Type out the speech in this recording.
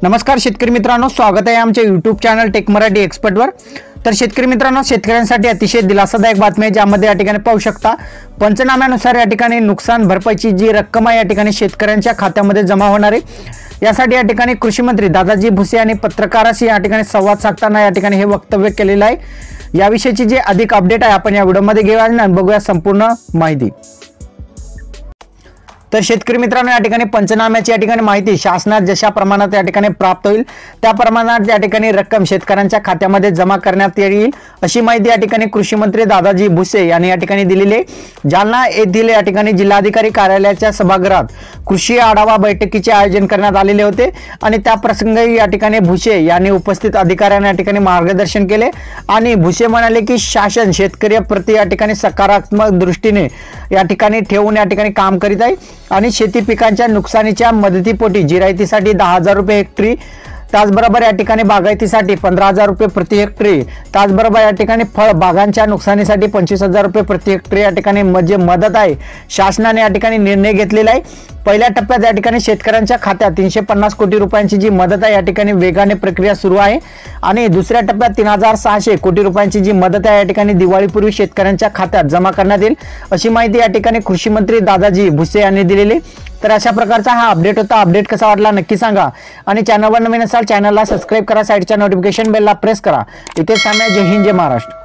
नमस्कार शेतकरी मित्रांनो, स्वागत आहे आमच्या YouTube चॅनल टेक मराठी एक्सपर्टवर। तर शेतकरी मित्रांनो, शेतकऱ्यांसाठी अतिशय दिलासादायक बातमी आहे, ज्यामध्ये या ठिकाणी पाहू शकता पंचनाम्यानुसार या ठिकाणी नुकसान भरपाईची जी रक्कम आहे या ठिकाणी शेतकऱ्यांच्या खात्यामध्ये जमा होणार आहे। यासाठी या ठिकाणी कृषी मंत्री दादाजी भुसे यांनी पत्रकारांशी या ठिकाणी संवाद साधताना या ठिकाणी हे वक्तव्य केलेलं आहे। याविषयीची जी अधिक अपडेट आहे आपण या व्हिडिओमध्ये घेऊया आणि बघूया संपूर्ण माहिती। तर शेतकरी मित्रांनो, या ठिकाणी पंचनाम्याची या ठिकाणी माहिती शासनात जशा प्रमाणात या ठिकाणी प्राप्त होईल त्या प्रमाणात या ठिकाणी रक्कम शेतकऱ्यांच्या खात्यामध्ये जमा करण्यात येईल, अशी माहिती या ठिकाणी कृषी मंत्री दादाजी भुसे यांनी या ठिकाणी दिलेली आहे। जालना येथील या ठिकाणी जिल्हाधिकारी कार्यालयाच्या सभागृहात कृषी आढावा बैठकीचे आयोजन करण्यात आलेले होते आणि त्या प्रसंगी या ठिकाणी भुसे यांनी उपस्थित अधिकाऱ्यांना या ठिकाणी मार्गदर्शन केले आणि भुसे म्हणाले की शासन शेतकऱ्याप्रती या ठिकाणी सकारात्मक दृष्टीने या ठिकाणी ठेवून या ठिकाणी काम करीत आहे आणि शेती पिकांच्या नुकसानीच्या मदतीपोटी जिरायतीसाठी 10,000 रुपये हेक्टरी, त्याचबरोबर या ठिकाणी बागायतीसाठी 15,000 रुपये प्रति हेक्टरी, त्याचबरोबर या ठिकाणी फळ बागांच्या नुकसानीसाठी 25,000 रुपये प्रति हेक्टरी या ठिकाणी म्हणजे मदत आहे शासनाने या ठिकाणी निर्णय घेतलेला आहे। पहिल्या टप्प्यात या ठिकाणी शेतकऱ्यांच्या खात्यात 350 कोटी रुपयांची जी मदत आहे या ठिकाणी वेगाने प्रक्रिया सुरू आहे आणि दुसऱ्या टप्प्यात 3,600 कोटी रुपयांची जी मदत आहे या ठिकाणी दिवाळीपूर्वी शेतकऱ्यांच्या खात्यात जमा करण्यात येईल, अशी माहिती या ठिकाणी कृषी मंत्री दादाजी भुसे यांनी दिलेली। तर अशा प्रकारचा हा अपडेट होता। अपडेट कसा वाटला नक्की सांगा आणि चॅनलवर नवीन असाल चॅनलला सबस्क्राइब करा, साइडच्या नोटिफिकेशन बेलला प्रेस करा। इथे सांगा जय हिंद जय महाराष्ट्र।